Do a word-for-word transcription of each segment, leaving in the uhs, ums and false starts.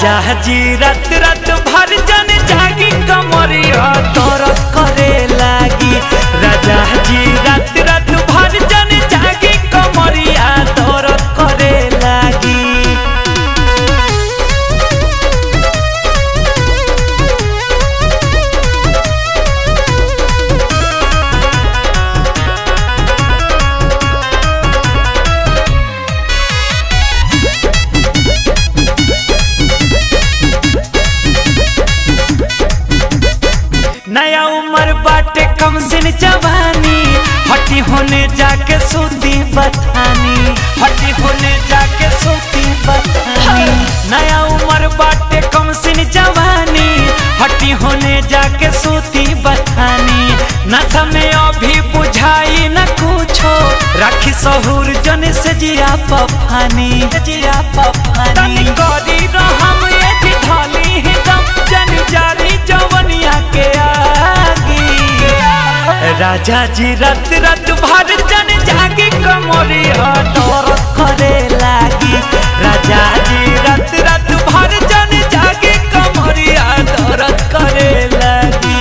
राजा जी रात रात भर जन जागी कमरिया दर्द करे लागी। राजा जी रात रात भर जन जागी कमरिया दर्द करे लागी। नया उम्र बाटे कम सिन जवानी, हटी होने जाके सूती बथानी, हटी होने जाके सूती बथानी। नया उम्र बाटे कम सिन जवानी, हटी होने जाके सूती बथानी। नशा में अभी बुझाई न कुछो, राखी सहूर जन से जिया पफानी, जिया पफानी। गरी रहम ये ढाली ही दम जन जारी जवनिया के राजा जी रात रात भर जन जागी कमरिया दर्द करे लागी। राजा जी रात रात भर जन जागी कमरिया दर्द करे लागी।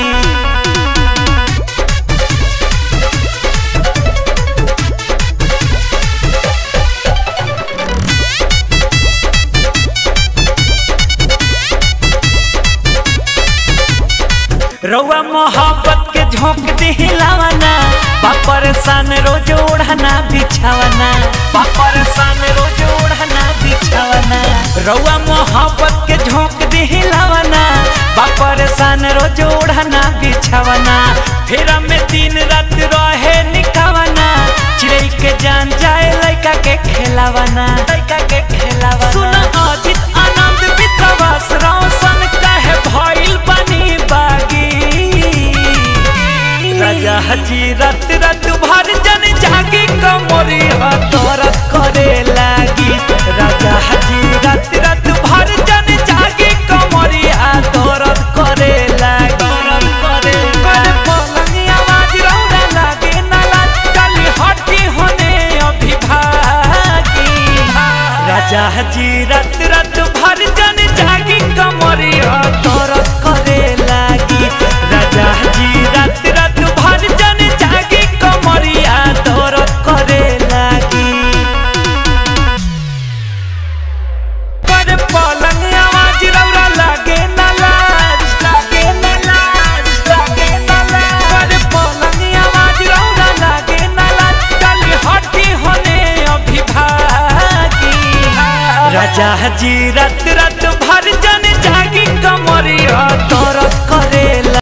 रउआ मोहब्बत के झोंक दिलावना, बापर सान रोज ओढ़ना बिछावना, बापर सान रोज ओढ़ना बिछावना। रउआ मोहब्बत के झोंक दिलावना, बापर सान रोज ओढ़ना बिछावना। फेरा में दिन रात रहे निकावना, चिड़ै के जान जाए लड़का के खेलावना, लड़का के खेलावना। सुन अजित आनंद विश्वास रोशन कहे भइल बनी बागी। राजा जी रात रात भर जन जागी कमरिया दर्द करे लागी। राजा जी रात रात भर जन जागी कमरिया दर्द करे लागी। दर्द करे कर पलंग आवाज रौरा लागे नाला, गली हटी होने अभी भागी। राजा जी रात रात भर जन जागी कमरिया दर्द करे लागी। राजा जी रात रात भर जन जागी कमरिया दर्द करे लागी। कर पलंग आवाज रौरा लागे ना लाज, लागे ना लाज, लागे ना लाज। कर पलंग आवाज रौरा लागे ना लाज, गली हटी होने अभी भागी। राजा जी रात रात